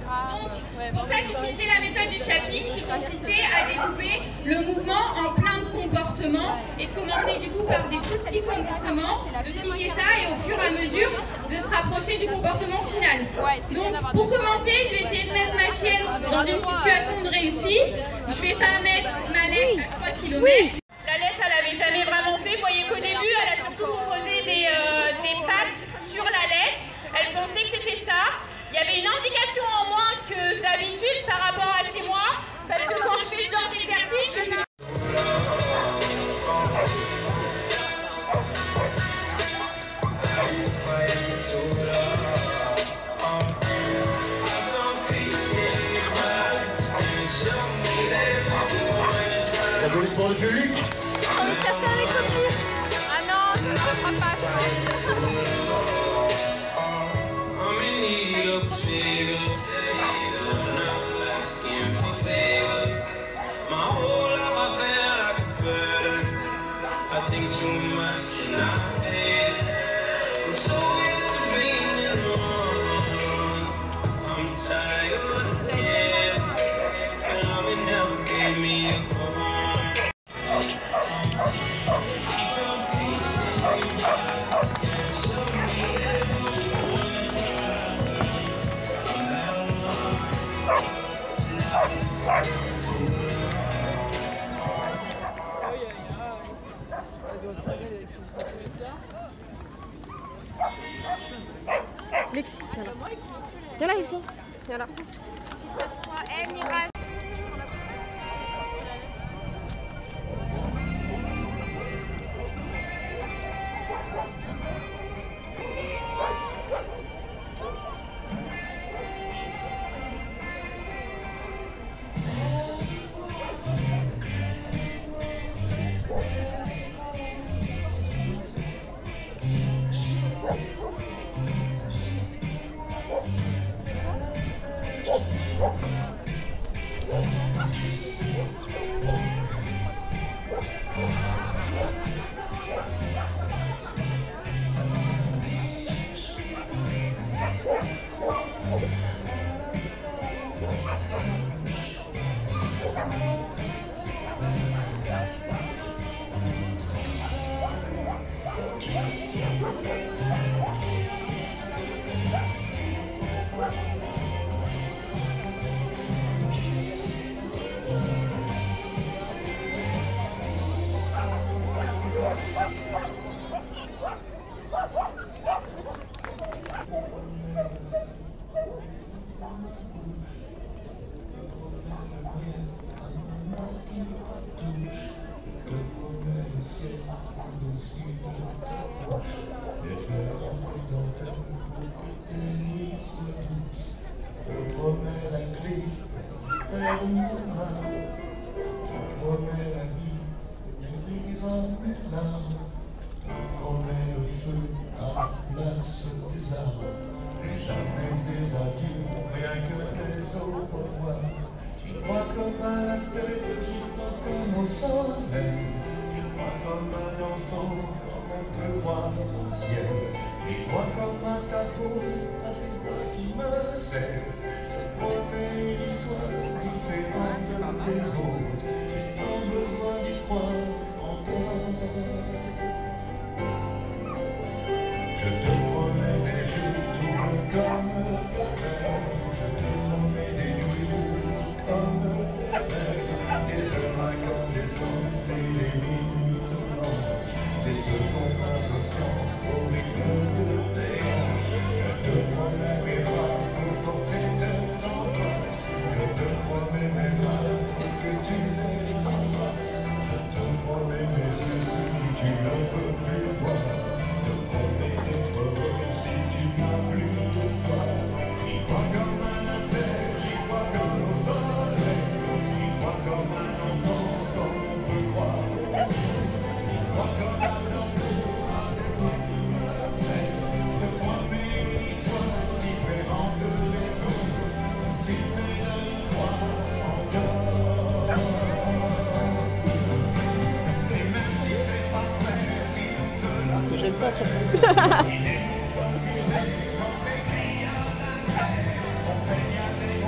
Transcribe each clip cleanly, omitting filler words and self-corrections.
Pour ça, j'utilisais la méthode du Chaplin qui consistait à découper le mouvement en plein de comportements et de commencer du coup par des tout petits comportements, de cliquer ça et au fur et à mesure de se rapprocher du comportement final. Donc pour commencer, je vais essayer de mettre ma chienne dans une situation de réussite. Je vais pas mettre ma laisse à 3 km. La laisse, elle n'avait jamais vraiment fait. Vous voyez qu'au début, elle a surtout proposé des pattes sur la laisse. Elle pensait que c'était ça. Il y avait une indication en moins que d'habitude par rapport à chez moi, parce que quand je fais ce genre d'exercice, je suis... Ça peut l'histoire du public. On est cassé avec Coquille. Ah non, je ne comprends pas, je pense. Too much and I hate it. I'm so used to being in the wrong. I'm tired, yeah. And love it never gave me a call. Keep your peace in your eyes and show me everyone's Lexi, viens là. Viens là, Lexi. Viens là. J'aime pas surtout.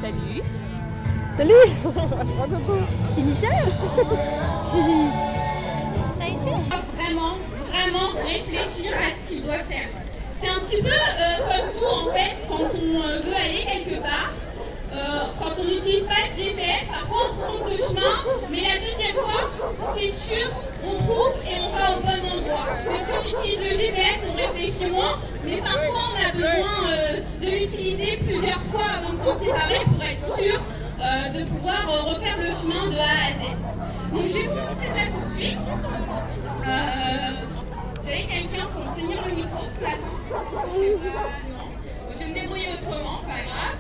Salut. Salut. C'est Michel. Ça a été? Vraiment réfléchir à ce qu'il doit faire. C'est un petit peu comme nous en fait, quand on veut aller quelque part, quand on n'utilise pas de GPS, parfois on se trompe de chemin, mais la deuxième fois, c'est sûr, on trouve et on va au bon endroit. Que si on utilise le GPS, on réfléchit moins, mais parfois on a besoin de l'utiliser plusieurs fois avant de s'en séparer pour être sûr de pouvoir refaire le chemin de A à Z. Donc je vais vous montrer ça tout de suite. J'avais quelqu'un pour me tenir le micro ce matin. Je sais pas, non. Bon, je vais me débrouiller autrement, c'est pas grave.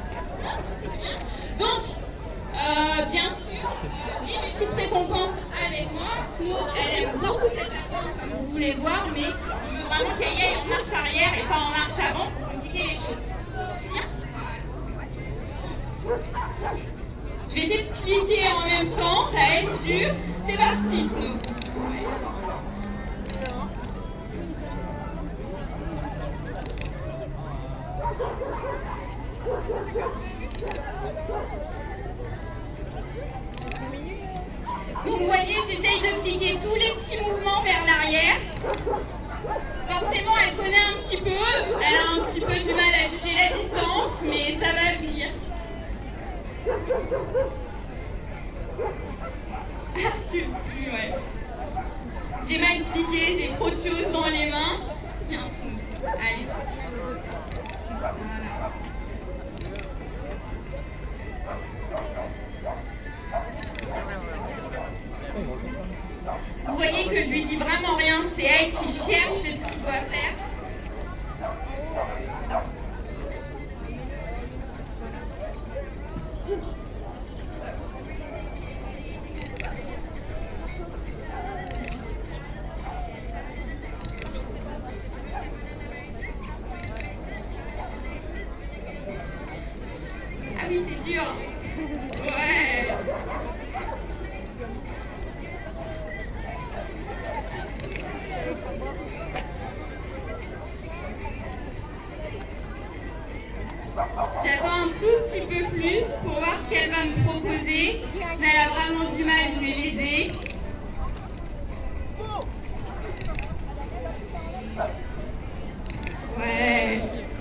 Donc, bien sûr, j'ai mes petites récompenses avec moi. Snow, elle aime beaucoup cette plateforme, comme vous voulez voir, mais je veux vraiment qu'elle y aille en marche arrière et pas en marche avant pour compliquer les choses. Bien. Je vais essayer de cliquer en même temps, ça va être dur. C'est parti, Snow. Donc vous voyez, j'essaye de cliquer tous les petits mouvements vers l'arrière. Forcément, elle connaît un petit peu, elle a un petit peu du mal à juger la distance, mais ça va venir. Ouais. J'ai mal cliqué, j'ai trop de choses dans les mains. Bien, allez. Voilà. Vous voyez que je lui dis vraiment rien, c'est elle qui cherche ce qu'il doit faire. Ah oui, c'est dur. Ouais. J'attends un tout petit peu plus pour voir ce qu'elle va me proposer. Mais elle a vraiment du mal, je vais l'aider. Ouais.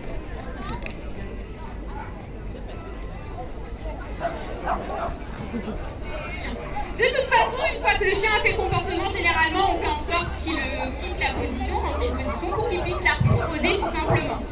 De toute façon, une fois que le chien a fait le comportement, généralement, on fait en sorte qu'il quitte la position, quand c'est une position, pour qu'il puisse la reproposer tout simplement.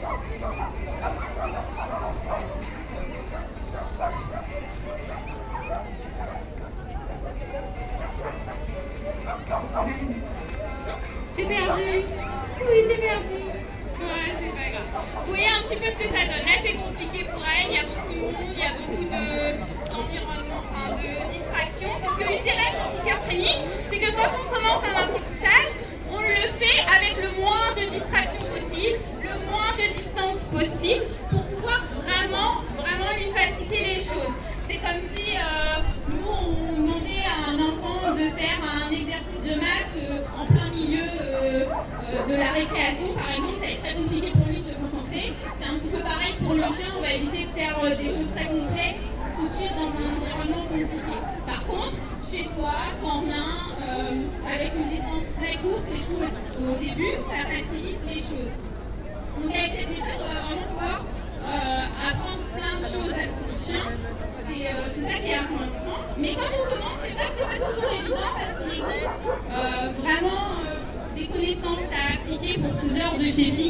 T'es perdu? Oui, t'es perdu. Ouais, c'est pas grave. Vous voyez un petit peu ce que ça donne. Là, c'est compliqué pour elle. Il y a beaucoup de monde, il y a beaucoup d'environnement, de distractions. Parce que l'une des règles en Clicker Training, c'est que quand on commence un apprentissage, on le fait avec le moins de distractions possible, le moins de distance possible, pour pouvoir vraiment lui faciliter les choses. C'est comme si nous, on demandait à un enfant de faire un exercice de maths en plein milieu de la récréation, par exemple. Ça va être très compliqué pour lui de se concentrer. C'est un petit peu pareil pour le chien, on va éviter de faire des choses très complexes tout de suite dans un environnement compliqué. Par contre, chez soi, sans rien, avec une distance très courte et tout au début, ça facilite les choses. Donc avec cette méthode, on va vraiment pouvoir apprendre plein de choses à son chien. C'est ça qui est intéressant. Mais quand on commence, c'est pas toujours évident parce qu'il existe vraiment des connaissances à appliquer pour sous heures de shaping.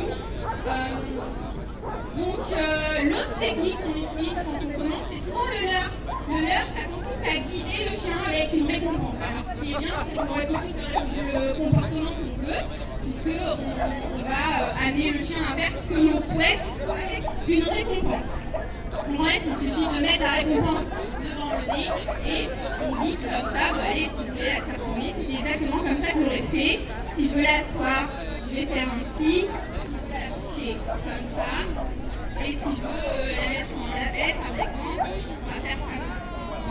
Donc l'autre technique qu'on utilise quand on commence, c'est souvent le leurre. Le leurre, ça consiste à guider le chien avec une récompense. Alors ce qui est bien, c'est qu'on va tout de suite faire le comportement qu'on veut, puisqu'on va amener le chien à faire ce que l'on souhaite avec une récompense. En fait, il suffit de mettre la récompense devant le nez et on dit comme ça, bon, allez, si je voulais la cartonner, c'est exactement comme ça que j'aurais fait. Si je veux l'asseoir, je vais faire ainsi. Si je veux la coucher comme ça. Et si je veux la mettre en lavette, par exemple, on va faire comme ça.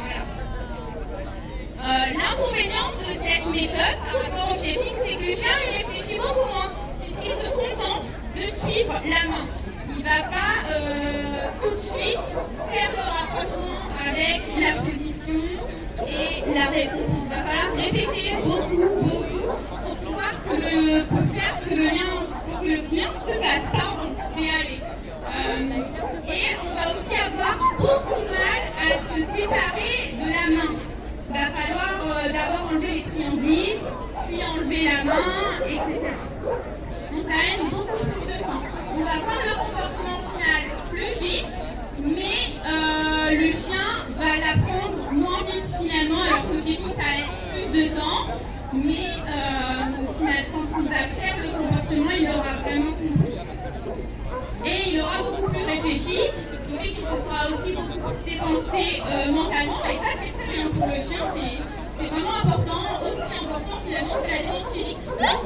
Voilà. L'inconvénient de cette méthode par rapport au shaping, c'est que le chien il réfléchit beaucoup moins, puisqu'il se contente de suivre la main. Il ne va pas tout de suite faire le rapprochement avec la position et la réponse. Il va falloir répéter beaucoup pour pouvoir pour faire que le lien se fasse. Pardon, je vais y aller. Et on va aussi avoir beaucoup de mal à se séparer de la main. Il va falloir d'abord enlever les friandises, puis enlever la main, etc. Donc ça amène beaucoup plus de temps. On va prendre le comportement final plus vite, mais le chien va l'apprendre moins vite finalement, alors que chez lui ça amène plus de temps. Mais quand il va faire le comportement, il aura vraiment compris. Et il aura beaucoup plus réfléchi, ce qui fait qu'il se sera aussi beaucoup plus dépensé mentalement. Et ça, c'est très bien pour le chien, c'est vraiment important, aussi important finalement que la défense physique.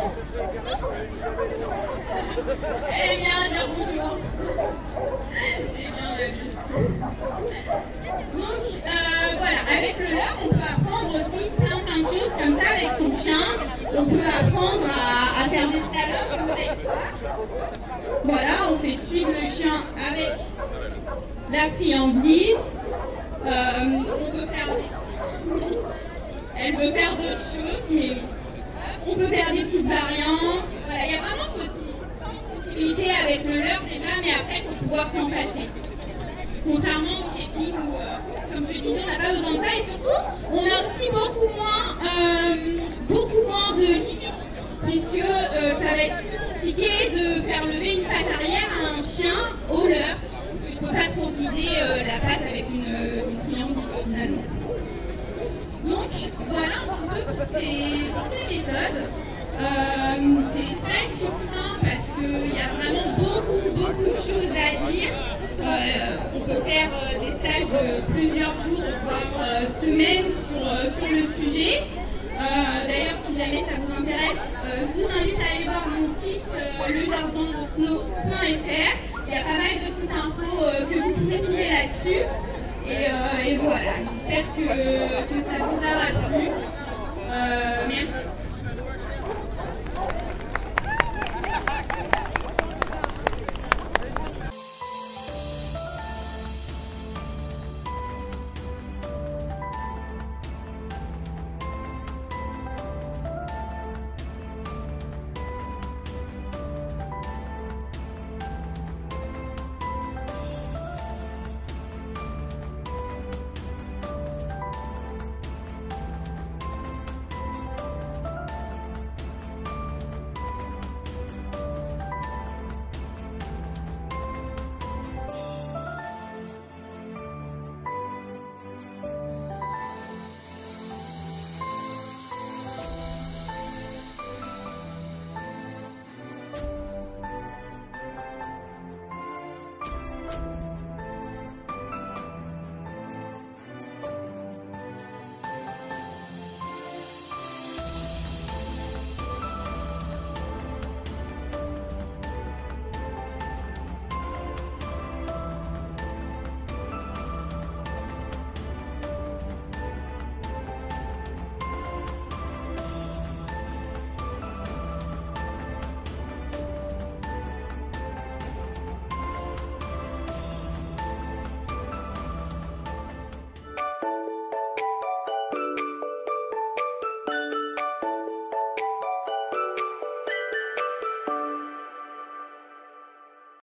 Elle aime bien dire bonjour. C'est bien la vie. Donc voilà, avec le leurre, on peut apprendre aussi plein de choses comme ça avec son chien. On peut apprendre à faire des slaloms comme vous allez voir. Voilà, on fait suivre le chien avec la friandise. On peut faire des... Elle peut faire d'autres choses, mais on peut faire des petites variantes. Voilà, il y a vraiment possibilité avec le leurre déjà, mais après, il faut pouvoir s'en passer. Contrairement au shaping où, comme je le disais, on n'a pas besoin de ça. Et surtout, on a aussi beaucoup moins de limites, puisque ça va être compliqué de faire lever une patte arrière à un chien au leurre, parce que je ne peux pas trop guider la patte avec une friandise finalement. Donc voilà un petit peu pour ces méthodes. C'est très succinct parce qu'il y a vraiment beaucoup de choses à dire. On peut faire des stages de plusieurs jours, voire semaines sur le sujet. D'ailleurs, si jamais ça vous intéresse, je vous invite à aller voir mon site lejardindesnow.fr. Il y a pas mal de petites infos que vous pouvez trouver là-dessus. Et voilà, j'espère que